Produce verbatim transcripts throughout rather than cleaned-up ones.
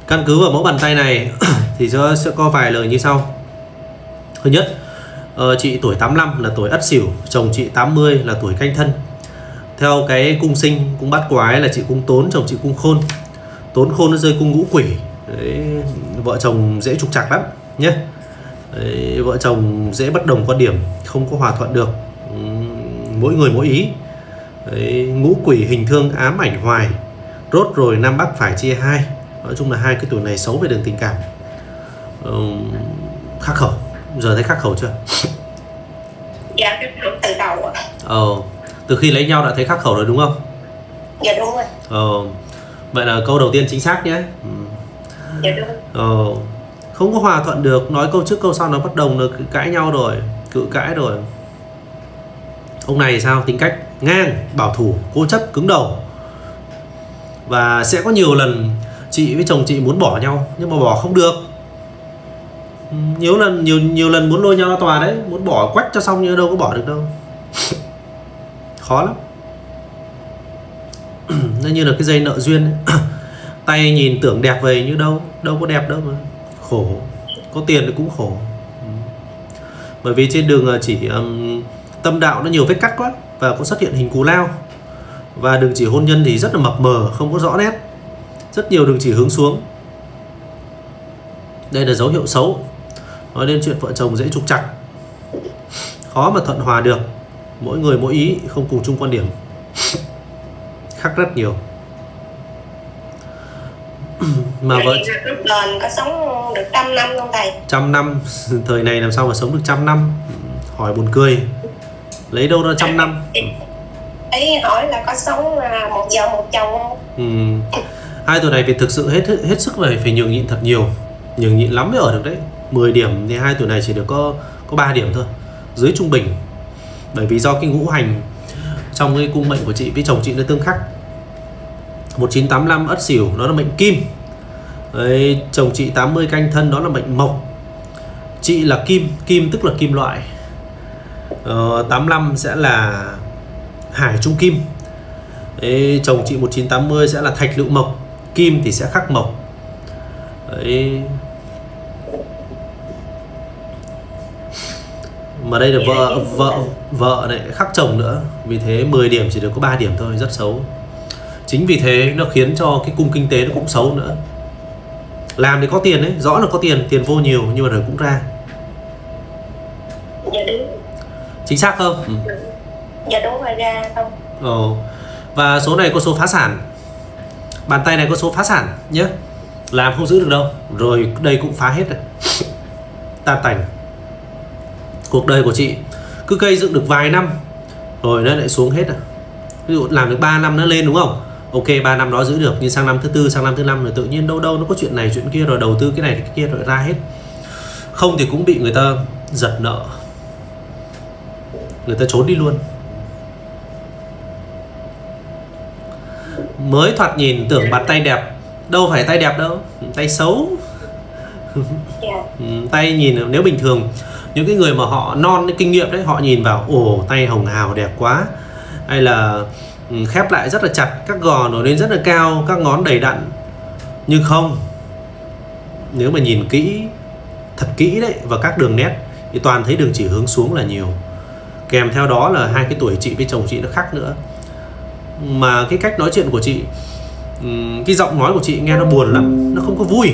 Căn cứ vào mẫu bàn tay này thì sẽ có vài lời như sau. Thứ nhất, uh, chị tuổi tám mươi lăm là tuổi Ất Sửu, chồng chị tám mươi là tuổi Canh Thân. Theo cái cung sinh, cung Bát Quái là chị cung Tốn, chồng chị cung Khôn. Tốn Khôn nó rơi cung Ngũ Quỷ. Đấy, vợ chồng dễ trục trặc lắm nhé. Đấy, vợ chồng dễ bất đồng quan điểm, không có hòa thuận được, mỗi người mỗi ý. Đấy, Ngũ Quỷ hình thương ám ảnh hoài, rốt rồi Nam Bắc phải chia hai. Nói chung là hai cái tuổi này xấu về đường tình cảm. ừ, Khắc khẩu. Giờ thấy khắc khẩu chưa? Dạ khắc khẩu từ đầu ạ. Ờ, từ khi lấy nhau đã thấy khắc khẩu rồi đúng không? Dạ đúng rồi. Ờ, vậy là câu đầu tiên chính xác nhé. ừ. Dạ đúng. Ờ, không có hòa thuận được, nói câu trước câu sau nó bất đồng được, cãi nhau rồi, cự cãi rồi. Ông này sao? Tính cách ngang, bảo thủ, cố chấp, cứng đầu. Và sẽ có nhiều lần chị với chồng chị muốn bỏ nhau nhưng mà bỏ không được. Nhiều lần nhiều nhiều lần muốn lôi nhau ra tòa đấy, muốn bỏ quách cho xong nhưng đâu có bỏ được đâu. Khó lắm. Nó như là cái dây nợ duyên ấy. Tay nhìn tưởng đẹp về như đâu, đâu có đẹp đâu mà. Khổ. Có tiền thì cũng khổ. Bởi vì trên đường chỉ um, tâm đạo nó nhiều vết cắt quá và có xuất hiện hình cù lao. Và đường chỉ hôn nhân thì rất là mập mờ, không có rõ nét. Rất nhiều đường chỉ hướng xuống. Đây là dấu hiệu xấu. Nói đến chuyện vợ chồng dễ trục trặc, khó mà thuận hòa được. Mỗi người mỗi ý, không cùng chung quan điểm. Khác rất nhiều. Mà vợ có sống được trăm năm không thầy? Trăm năm, thời này làm sao mà sống được trăm năm? Hỏi buồn cười. Lấy đâu ra trăm năm? Ý hỏi là có sống một vợ một chồng không? Ừ. Hai tuổi này phải thực sự hết hết sức này, phải nhường nhịn thật nhiều, nhường nhịn lắm mới ở được đấy. Mười điểm thì hai tuổi này chỉ được có có ba điểm thôi, dưới trung bình. Bởi vì do cái ngũ hành trong cái cung mệnh của chị với chồng chị nó tương khắc. Một chín tám lăm Ất Sửu nó là mệnh Kim. Đấy, chồng chị tám mươi Canh Thân đó là mệnh Mộc. Chị là Kim, Kim tức là kim loại. ờ, tám lăm sẽ là Hải Trung Kim. Đấy, chồng chị một chín tám mươi sẽ là Thạch Lựu Mộc. Kim thì sẽ khắc Mộc. Đấy. Mà đây là vợ vợ vợ này khắc chồng nữa. Vì thế mười điểm chỉ được có ba điểm thôi, rất xấu. Chính vì thế nó khiến cho cái cung kinh tế nó cũng xấu nữa. Làm thì có tiền đấy, rõ là có tiền, tiền vô nhiều nhưng mà rồi cũng ra. Dạ đúng. Chính xác không? Ừ. Dạ đúng rồi, ra không. Ồ. Và số này có số phá sản. Bàn tay này có số phá sản nhé. Làm không giữ được đâu. Rồi đây cũng phá hết rồi. Tan tành. Cuộc đời của chị cứ gây dựng được vài năm rồi nó lại xuống hết rồi. Ví dụ làm được ba năm nó lên đúng không? Ok, ba năm đó giữ được, nhưng sang năm thứ tư, sang năm thứ năm rồi tự nhiên đâu đâu nó có chuyện này chuyện kia, rồi đầu tư cái này cái kia rồi ra hết. Không thì cũng bị người ta giật nợ, người ta trốn đi luôn. Mới thoạt nhìn tưởng bàn tay đẹp, đâu phải tay đẹp đâu, tay xấu. Tay nhìn nếu bình thường những cái người mà họ non cái kinh nghiệm đấy, họ nhìn vào ồ tay hồng hào đẹp quá, hay là khép lại rất là chặt, các gò nổi lên rất là cao, các ngón đầy đặn. Nhưng không, nếu mà nhìn kỹ, thật kỹ đấy, và các đường nét thì toàn thấy đường chỉ hướng xuống là nhiều. Kèm theo đó là hai cái tuổi chị với chồng chị nó khác nữa. Mà cái cách nói chuyện của chị, cái giọng nói của chị nghe nó buồn lắm, nó không có vui.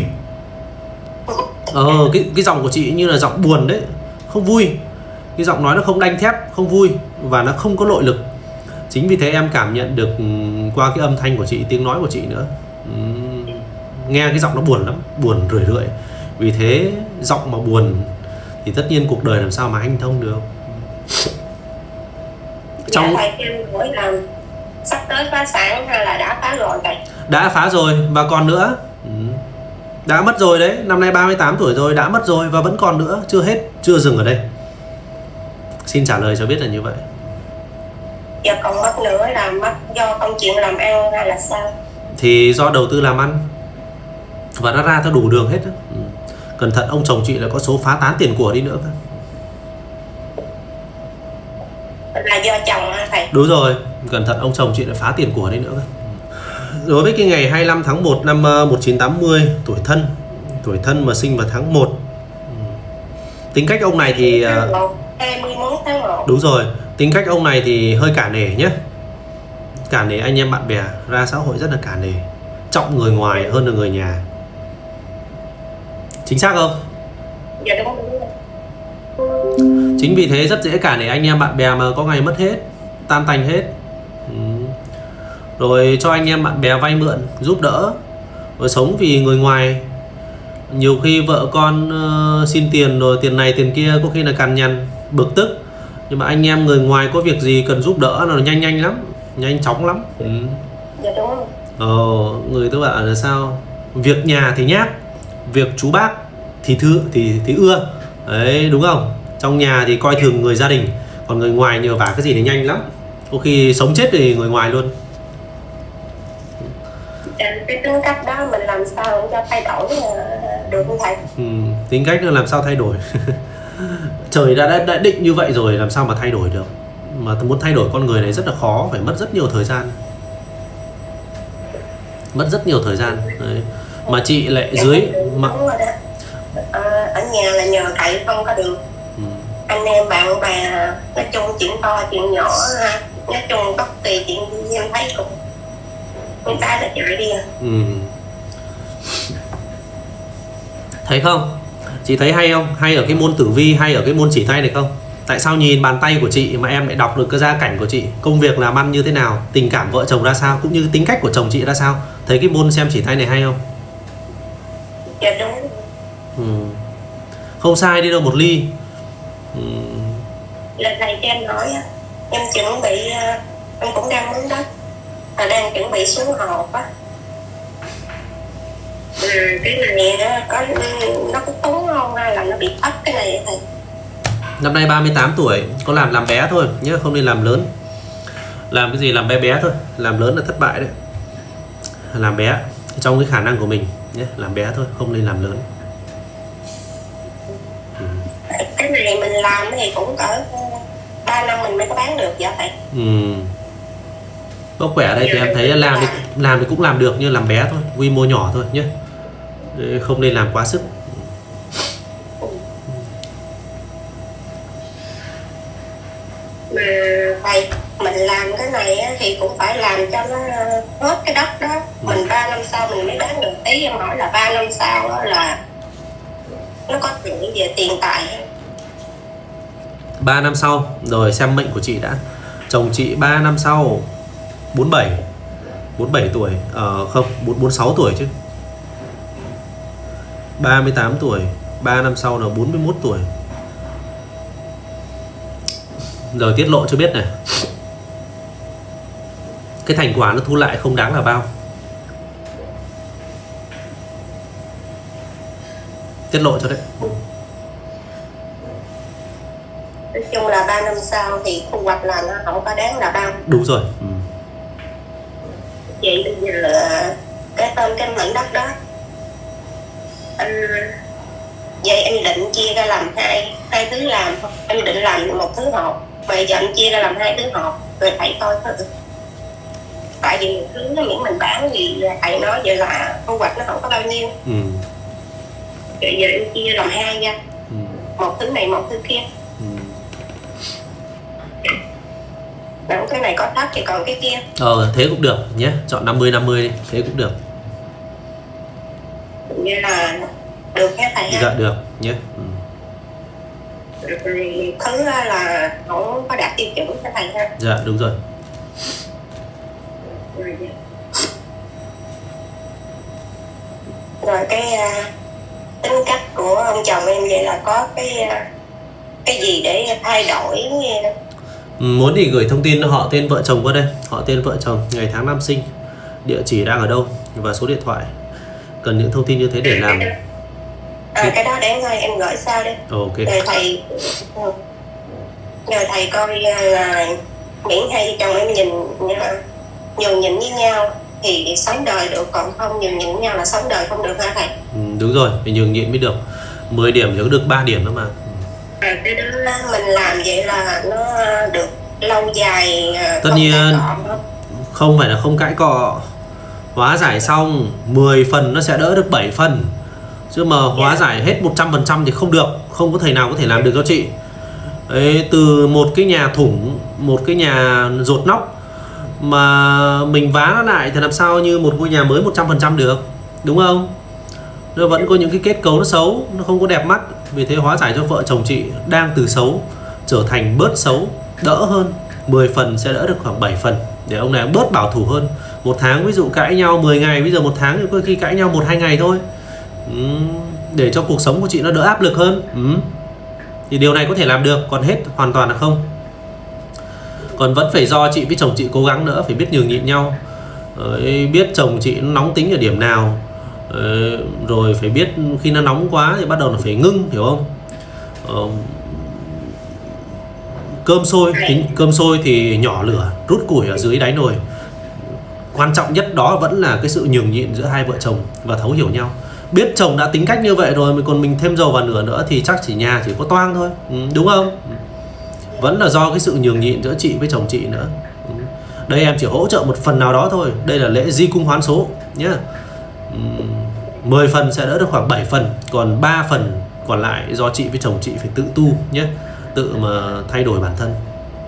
Ờ, cái, cái giọng của chị như là giọng buồn đấy, không vui. Cái giọng nói nó không đanh thép, không vui, và nó không có nội lực. Chính vì thế em cảm nhận được qua cái âm thanh của chị, tiếng nói của chị nữa, nghe cái giọng nó buồn lắm, buồn rười rượi. Vì thế giọng mà buồn thì tất nhiên cuộc đời làm sao mà hanh thông được. Trong... Dạ, thầy em hỏi là sắp tới phá sản hay là đã phá rồi thầy? Đã phá rồi và còn nữa. Đã mất rồi đấy, năm nay ba mươi tám tuổi rồi, đã mất rồi và vẫn còn nữa, chưa hết, chưa dừng ở đây. Xin trả lời cho biết là như vậy. Giờ còn mất nữa là mất do công chuyện làm ăn hay là sao? Thì do đầu tư làm ăn. Và nó ra theo đủ đường hết đó. Ừ. Cẩn thận ông chồng chị là có số phá tán tiền của đi nữa. Là do chồng hả thầy? Đúng rồi, cẩn thận ông chồng chị lại phá tiền của đi nữa. Đối với cái ngày hai mươi lăm tháng một năm một nghìn chín trăm tám mươi, tuổi Thân, tuổi Thân mà sinh vào tháng một. Tính cách ông này thì hai mươi mốt tháng một. Đúng rồi, tính cách ông này thì hơi cả nể nhé. Cả nể anh em bạn bè, ra xã hội rất là cả nể, trọng người ngoài hơn là người nhà. Chính xác không? Dạ đúng. Chính vì thế rất dễ cả nể anh em bạn bè mà có ngày mất hết, tan tành hết. Ừ. Rồi cho anh em bạn bè vay mượn giúp đỡ, rồi sống vì người ngoài. Nhiều khi vợ con uh, xin tiền rồi tiền này tiền kia có khi là cằn nhằn bực tức, nhưng mà anh em người ngoài có việc gì cần giúp đỡ là nhanh nhanh lắm, nhanh chóng lắm. Ừ. Dạ đúng. Ờ, người tôi bảo là sao, việc nhà thì nhát, việc chú bác thì thư thì thì ưa đấy, đúng không? Trong nhà thì coi thường người gia đình, còn người ngoài nhờ vả cái gì thì nhanh lắm, có khi sống chết thì người ngoài luôn. Cái tính cách đó mình làm sao cho thay đổi được không thầy? Ừ, tính cách là làm sao thay đổi? Trời đã, đã đã định như vậy rồi, làm sao mà thay đổi được? Mà tôi muốn thay đổi con người này rất là khó, phải mất rất nhiều thời gian, mất rất nhiều thời gian đấy. Mà chị lại dưới mà... à, ở nhà là nhờ thầy không có được. Ừ. Anh em bạn bè nói chung chuyện to chuyện nhỏ, nói chung bất kỳ chuyện gì em thấy cũng con cái là chạy đi à. Ừ. Thấy không? Chị thấy hay không? Hay ở cái môn tử vi, hay ở cái môn chỉ tay này không? Tại sao nhìn bàn tay của chị mà em lại đọc được cái gia cảnh của chị, công việc làm ăn như thế nào, tình cảm vợ chồng ra sao, cũng như tính cách của chồng chị ra sao? Thấy cái môn xem chỉ tay này hay không? Dạ đúng. Ừ. Không sai đi đâu một ly. Ừ. Lần này cho em hỏi, em chuẩn bị, em cũng đang muốn đó, là đang chuẩn bị xuống hộp á. À, cái này nó có nó có tốn không hay là nó bị thấp cái này thầy? Năm nay ba mươi tám tuổi, có làm làm bé thôi nhé, không nên làm lớn. Làm cái gì làm bé bé thôi, làm lớn là thất bại đấy. Làm bé trong cái khả năng của mình nhé, làm bé thôi, không nên làm lớn. Ừ. Cái này mình làm thì cũng cỡ ba năm mình mới có bán được vậy thầy? Ừ. Bốc khỏe đây thì em thấy làm thì, làm thì cũng làm được, nhưng làm bé thôi, quy mô nhỏ thôi nhé, không nên làm quá sức. Mà thầy, mình làm cái này thì cũng phải làm cho nó hết cái đất đó. Mình ba năm sau mình mới bán được. Tí em hỏi là ba năm sau đó là nó có chuyện về tiền tài. Ba năm sau rồi xem mệnh của chị đã. Chồng chị ba năm sau bốn mươi bảy bốn mươi bảy tuổi, ờ, không bốn mươi sáu tuổi chứ, ba mươi tám tuổi, ba năm sau là bốn mươi mốt tuổi. Rồi tiết lộ cho biết này, cái thành quả nó thu lại không đáng là bao. Tiết lộ cho đấy. Nói chung là ba năm sau thì thu hoạch là nó không có đáng là bao. Đúng rồi. Ừ. Vậy bây giờ là cái tên cái mảnh đất đó, à, vậy em định chia ra làm hai hai thứ làm không? Em định làm một thứ hộp, bây giờ em chia ra làm hai thứ hộp rồi thầy coi có được. Tại vì một thứ nó miễn mình bán thì thầy nói vậy là thu hoạch nó không có bao nhiêu. Ừ. Vậy giờ em chia làm hai ra. Ừ. Một thứ này một thứ kia. Ừ. Đúng, cái này có thấp thì còn cái kia. Ờ thế cũng được nhé, chọn năm mươi năm mươi đi, thế cũng được. Như là được hết thầy ha. Dạ được nhé. Ừ. Thứ là không có đạt tiêu chuẩn cho thầy ha. Dạ đúng rồi. Rồi cái uh, tính cách của ông chồng em vậy là có cái uh, cái gì để thay đổi nghe đó. Muốn thì gửi thông tin họ tên vợ chồng qua đây, họ tên vợ chồng, ngày tháng năm sinh, địa chỉ đang ở đâu và số điện thoại. Cần những thông tin như thế để làm. À, cái đó để em thôi, em gửi sau đi. Ok. Rồi thầy, rồi thầy coi là miễn hai chồng em nhìn nhường nhịn với nhau thì sống đời được, còn không nhường nhịn với nhau là sống đời không được hả thầy? Ừ, đúng rồi, phải nhường nhịn mới được. mười điểm thì có được ba điểm đó mà. À, cái đó mình làm vậy là nó được lâu dài. Tất nhiên không phải là không cãi cọ, Hóa giải xong mười phần nó sẽ đỡ được bảy phần. Chứ mà hóa giải hết một trăm phần trăm thì không được. Không có thầy nào có thể làm được cho chị. Đấy, từ một cái nhà thủng, một cái nhà dột nóc mà mình vá nó lại thì làm sao như một ngôi nhà mới một trăm phần trăm được, đúng không? Nó vẫn có những cái kết cấu nó xấu, nó không có đẹp mắt. Vì thế hóa giải cho vợ chồng chị đang từ xấu trở thành bớt xấu, đỡ hơn. Mười phần sẽ đỡ được khoảng bảy phần, để ông này bớt bảo thủ hơn. Một tháng ví dụ cãi nhau mười ngày, bây giờ một tháng thì có khi cãi nhau một hai ngày thôi. ừ, Để cho cuộc sống của chị nó đỡ áp lực hơn. ừ. Thì điều này có thể làm được, còn hết hoàn toàn là không. Còn vẫn phải do chị với chồng chị cố gắng nữa, phải biết nhường nhịn nhau. Đấy, biết chồng chị nó nóng tính ở điểm nào. Đấy, rồi phải biết khi nó nóng quá thì bắt đầu là phải ngưng, hiểu không? Ờ, cơm sôi thì, cơm sôi thì nhỏ lửa, rút củi ở dưới đáy nồi. Quan trọng nhất đó vẫn là cái sự nhường nhịn giữa hai vợ chồng và thấu hiểu nhau. Biết chồng đã tính cách như vậy rồi, còn mình thêm dầu vào lửa nữa thì chắc chỉ nhà chỉ có toang thôi, ừ, đúng không? Vẫn là do cái sự nhường nhịn giữa chị với chồng chị nữa. Đây em chỉ hỗ trợ một phần nào đó thôi. Đây là lễ di cung hoán số nhé. Mười phần sẽ đỡ được khoảng bảy phần. Còn ba phần còn lại do chị với chồng chị phải tự tu nhé. Tự mà thay đổi bản thân.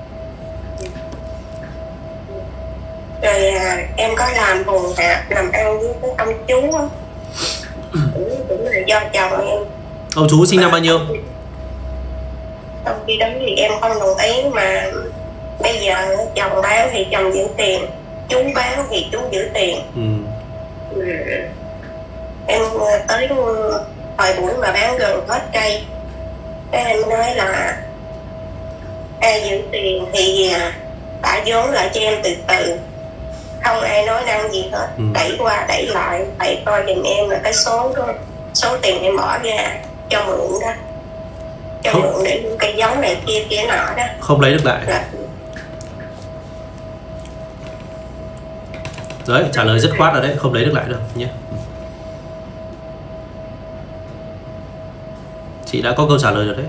Rồi à, em có làm hồn hạt, làm ăn với cái ông chú không? Cũng là do chồng em. Ông chú sinh năm bao nhiêu? Trong khi đó thì em không đồng ý, mà bây giờ chồng bán thì chồng giữ tiền, chú bán thì chú giữ tiền. ừ. Ừ. Em tới thời buổi mà bán gần hết cây, cái em nói là ai giữ tiền thì trả vốn lại cho em từ từ, không ai nói năng gì hết. ừ. Đẩy qua đẩy lại, phải coi giùm em là cái số đó, số tiền em bỏ ra cho mượn đó, cho không. Mượn để cây giống này kia kia nọ đó, không lấy được lại. Là... Đấy, trả lời dứt khoát rồi đấy, không lấy được lại đâu nhé. Chị đã có câu trả lời rồi đấy.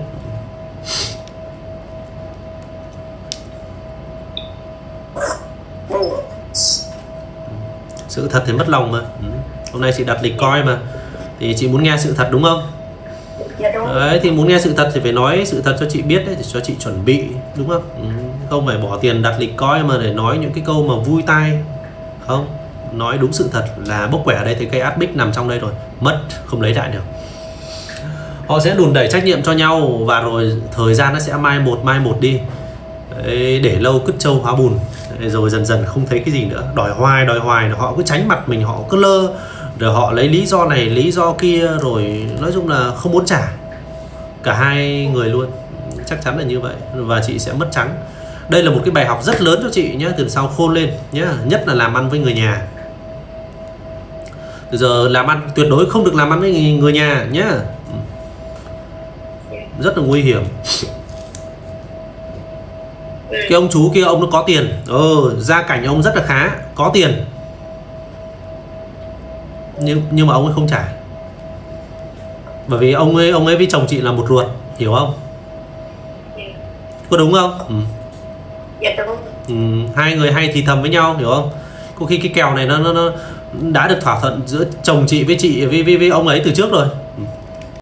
Sự thật thì mất lòng mà. ừ. Hôm nay chị đặt lịch coi mà, thì chị muốn nghe sự thật đúng không? Dạ đúng. Đấy, thì muốn nghe sự thật thì phải nói sự thật cho chị biết đấy, để cho chị chuẩn bị, đúng không? ừ. Không phải bỏ tiền đặt lịch coi mà để nói những cái câu mà vui tai. Không, nói đúng sự thật là bốc quẻ ở đây thì cây át bích nằm trong đây rồi, mất, không lấy lại được. Họ sẽ đùn đẩy trách nhiệm cho nhau, và rồi thời gian nó sẽ mai một mai một đi. Đấy, để lâu cứt trâu hóa bùn. Đấy, rồi dần dần không thấy cái gì nữa, đòi hoài đòi hoài, họ cứ tránh mặt mình, họ cứ lơ, rồi họ lấy lý do này lý do kia, rồi nói chung là không muốn trả cả hai người luôn, chắc chắn là như vậy, và chị sẽ mất trắng. Đây là một cái bài học rất lớn cho chị nhé, từ sau khôn lên nhé, nhất là làm ăn với người nhà. Từ giờ làm ăn tuyệt đối không được làm ăn với người nhà nhé, rất là nguy hiểm. Cái ông chú kia ông nó có tiền, ừ, gia cảnh ông rất là khá, có tiền, nhưng nhưng mà ông ấy không trả, bởi vì ông ấy ông ấy với chồng chị là một ruột, hiểu không? Có đúng không? ừ. Dạ đúng. Ừ, hai người hay thì thầm với nhau, hiểu không? Có khi cái kèo này nó nó, nó đã được thỏa thuận giữa chồng chị với chị với, với, với ông ấy từ trước rồi,